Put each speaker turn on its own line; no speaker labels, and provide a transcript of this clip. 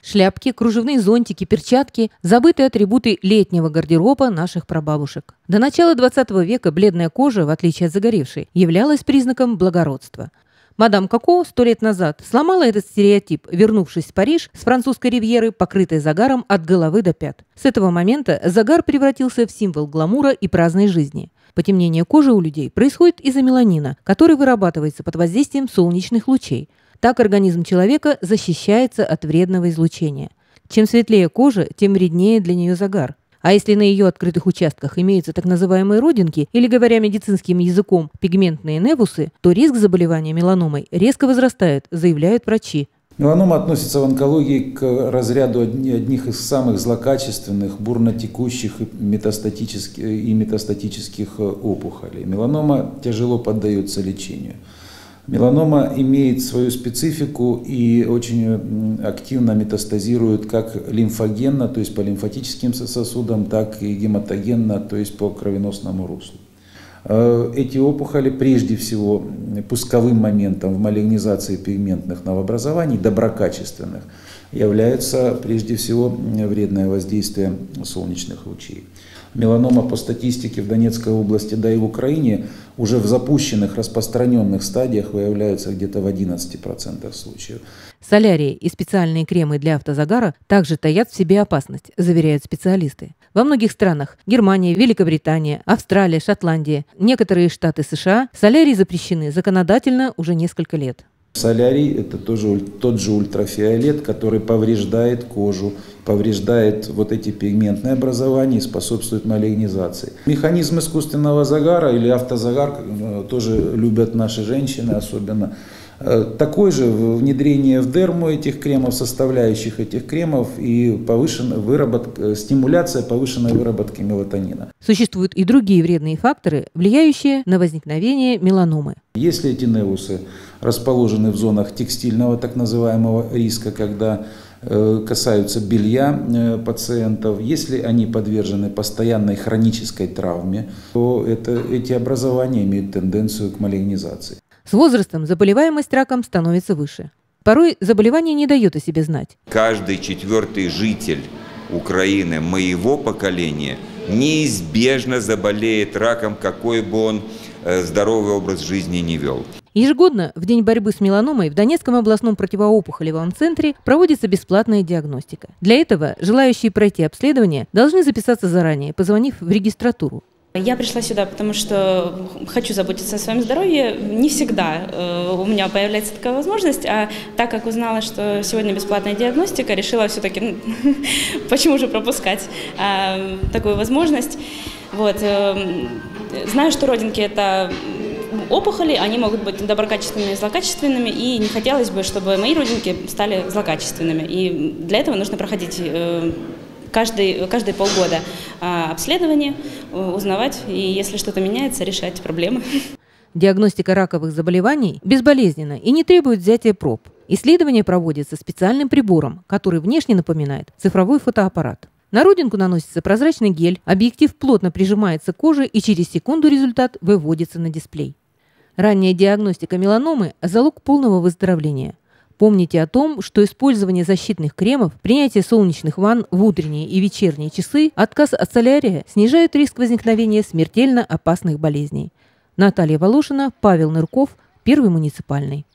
Шляпки, кружевные зонтики, перчатки – забытые атрибуты летнего гардероба наших прабабушек. До начала 20 века бледная кожа, в отличие от загоревшей, являлась признаком благородства. Мадам Коко 100 лет назад сломала этот стереотип, вернувшись в Париж с французской ривьеры, покрытой загаром от головы до пят. С этого момента загар превратился в символ гламура и праздной жизни. Потемнение кожи у людей происходит из-за меланина, который вырабатывается под воздействием солнечных лучей. Так организм человека защищается от вредного излучения. Чем светлее кожа, тем вреднее для нее загар. А если на ее открытых участках имеются так называемые родинки, или, говоря медицинским языком, пигментные невусы, то риск заболевания меланомой резко возрастает, заявляют врачи.
Меланома относится в онкологии к разряду одних из самых злокачественных, бурно текущих и метастатических опухолей. Меланома тяжело поддается лечению. Меланома имеет свою специфику и очень активно метастазирует как лимфогенно, то есть по лимфатическим сосудам, так и гематогенно, то есть по кровеносному руслу. Эти опухоли прежде всего пусковым моментом в малигнизации пигментных новообразований, доброкачественных, является прежде всего вредное воздействие солнечных лучей. Меланома по статистике в Донецкой области, да и в Украине уже в запущенных, распространенных стадиях выявляется где-то в 11% случаев.
Солярии и специальные кремы для автозагара также таят в себе опасность, заверяют специалисты. Во многих странах – Германия, Великобритания, Австралия, Шотландия, некоторые штаты США – солярии запрещены законодательно уже несколько лет.
Солярий – это тоже тот же ультрафиолет, который повреждает кожу, повреждает вот эти пигментные образования и способствует малигнизации. Механизм искусственного загара или автозагар тоже любят наши женщины особенно. Такое же внедрение в дерму этих кремов, составляющих этих кремов и стимуляция повышенной выработки мелатонина.
Существуют и другие вредные факторы, влияющие на возникновение меланомы.
Если эти невусы расположены в зонах текстильного так называемого риска, когда касаются белья пациентов, если они подвержены постоянной хронической травме, то эти образования имеют тенденцию к малигнизации.
С возрастом заболеваемость раком становится выше. Порой заболевание не дает о себе знать.
Каждый 4-й житель Украины моего поколения неизбежно заболеет раком, какой бы он здоровый образ жизни не вел.
Ежегодно в день борьбы с меланомой в Донецком областном противоопухолевом центре проводится бесплатная диагностика. Для этого желающие пройти обследование должны записаться заранее, позвонив в регистратуру.
Я пришла сюда, потому что хочу заботиться о своем здоровье. Не всегда у меня появляется такая возможность, а так как узнала, что сегодня бесплатная диагностика, решила все-таки, почему же пропускать такую возможность. Вот. Знаю, что родинки – это опухоли, они могут быть доброкачественными и злокачественными, и не хотелось бы, чтобы мои родинки стали злокачественными. И для этого нужно проходить каждые полгода обследование, узнавать, и если что-то меняется, решать проблемы.
Диагностика раковых заболеваний безболезненна и не требует взятия проб. Исследование проводится специальным прибором, который внешне напоминает цифровой фотоаппарат. На родинку наносится прозрачный гель, объектив плотно прижимается к коже, и через секунду результат выводится на дисплей. Ранняя диагностика меланомы – залог полного выздоровления. Помните о том, что использование защитных кремов, принятие солнечных ванн в утренние и вечерние часы, отказ от солярия снижают риск возникновения смертельно опасных болезней. Наталья Волошина, Павел Нырков, Первый муниципальный.